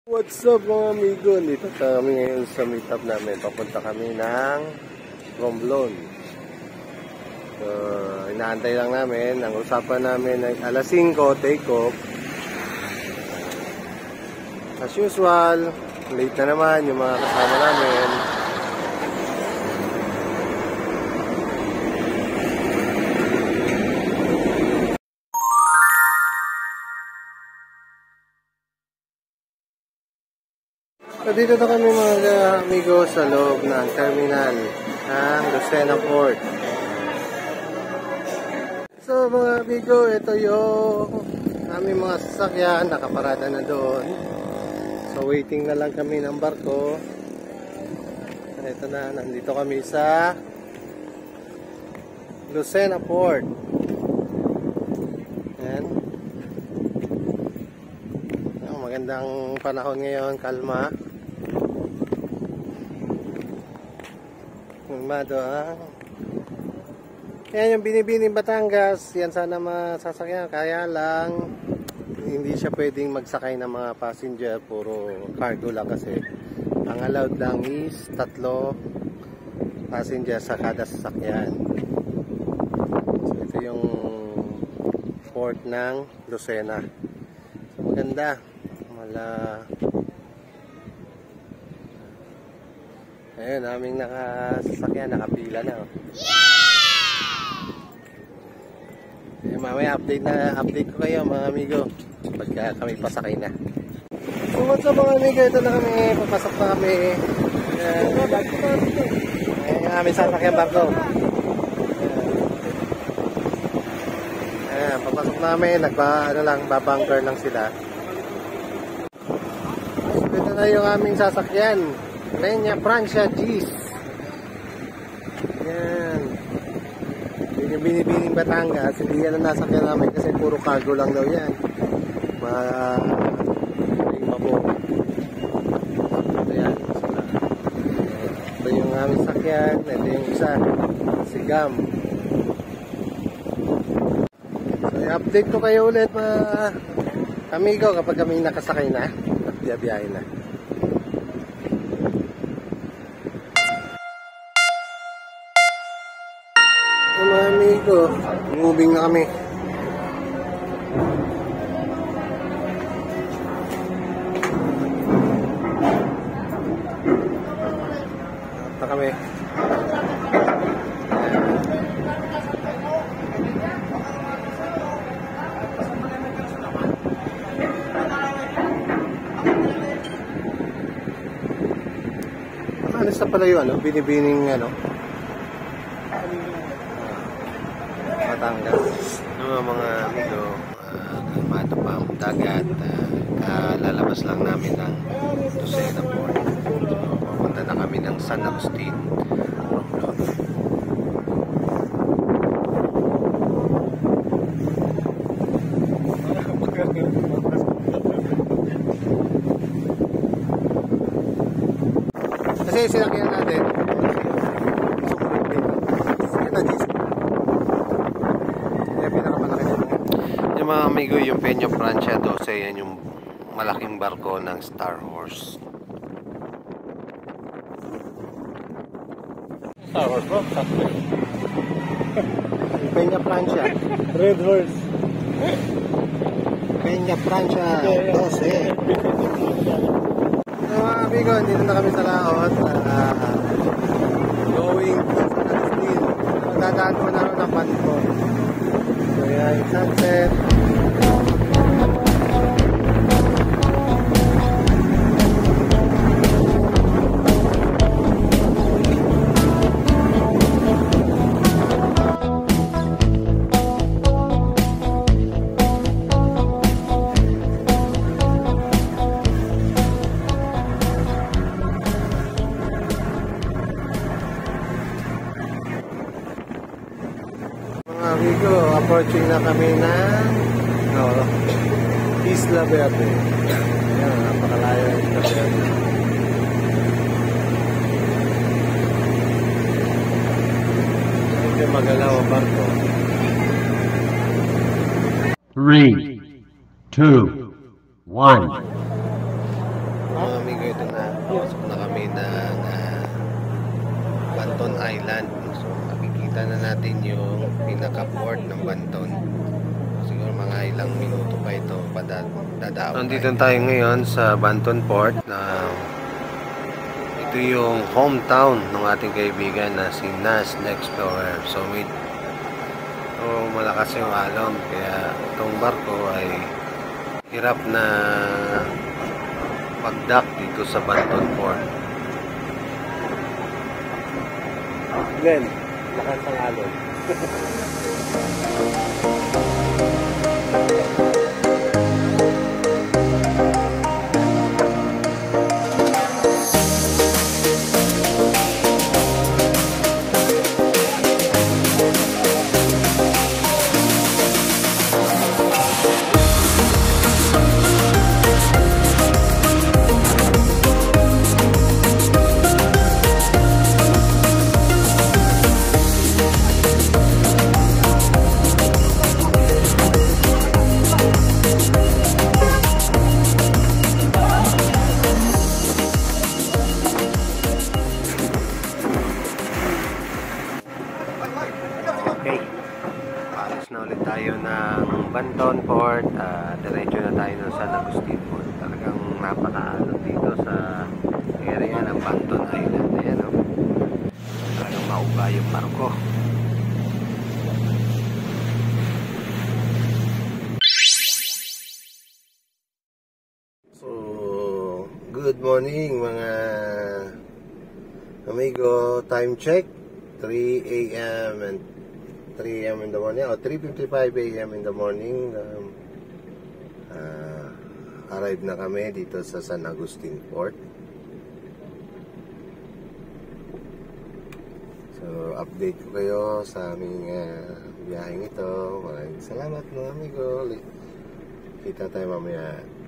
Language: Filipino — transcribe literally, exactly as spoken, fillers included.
What's up mga amigo? Dito kami ngayon sa meetup namin. Papunta kami ng Romblon. So, inaantay lang namin. Ang usapan namin ay alas singko, take off. As usual, late na naman yung mga kasama namin. So, dito na kami mga amigo sa loob ng terminal ng Lucena Port. So mga amigo, ito yung aming mga sasakyan, nakaparada na doon. So waiting na lang kami ng barko. Ito na, nandito kami sa Lucena Port. Ayan. Ayan, magandang panahon ngayon, kalma. Mado, ha? Yan yung Binibining Batangas. Yan sana masasakyan. Kaya lang hindi siya pwedeng magsakay ng mga passenger. Puro cargo lang kasi. Ang allowed lang is tatlo passenger sa kada sasakyan. So ito yung port ng Lucena. So maganda. Mala ayun, aming nakasakyan, nakapila na. Oh. Yeah! Mamaya update na, update ko kayo mga amigo pagka kami pasakay na. So what's up mga amigo, ito na kami, papasok na kami. Ayan, ayan yung aming sasakyan barko. Ayan, papasok namin, nagba, ano lang, babunker lang sila. So ito na yung aming sasakyan. Peña Francia Gis. Yan. Binibining Batangas. Hindi yan ang nasakyan namin kasi puro cargo lang daw yan. Mga mabo. Ito yan. Ito yung aming sakyan. Ito yung isa. Si Gam. So i-update ko kayo ulit mga amigo kapag kami nakasakay na at biyabiyahe na. Mga amigo, moving na kami. Ito kami. Alis na pala yun, ano? Binibining, ano? Batangas. Ano mga amigo, uh, kalmado pa ang dagat. Uh, kalalabas lang namin ng Lucena Port. So, papunta na kami ng San Agustin, Romblon. Kasi sinakyan natin yung mga amigo, yung Peña Francia twelve, yan yung malaking barko ng Star Horse. Star Horse bro? Peña Francia Red Horse. Peña Francia twelve. So mga amigo, dito na kami sa laot. uh, Going to San Agustin. Dadaan ko na rin ng Panpo. So yan, sunset. Amigo, approaching na kami ng no, Isla Verde. Ayan, napakalayo ng Isla Verde. Medyo magalaw ang barko. three, two, one. Mga amigo, ito na. Pasok na kami ng uh, Banton Island. So, makikita na natin yung pinaka-port ng Banton. Siguro mga ilang minuto pa ito. Dadaaw. Nandito tayo ngayon sa Banton Port. Na ito yung hometown ng ating kaibigan na si Nas the Explorer. So, may, so malakas yung alon. Kaya itong barko ay hirap na mag-dock dito sa Banton Port. Glenn, lakas ang alon. Okay, paalis na ulit tayo ng Banton Port. Uh, diretso na tayo ng San Agustin Port. Talagang napakaalon dito sa area ng Banton Island. Ayan, oh. Talagang mauba yung barko. So, good morning mga amigo. Time check, three A M and three A M in the morning, or three fifty-five A M in the morning. um, uh, arrive na kami dito sa San Agustin Port. So update ko kayo sa aming uh, biyaheng ito. Maraming salamat mga amigo. Kita tayo mamaya.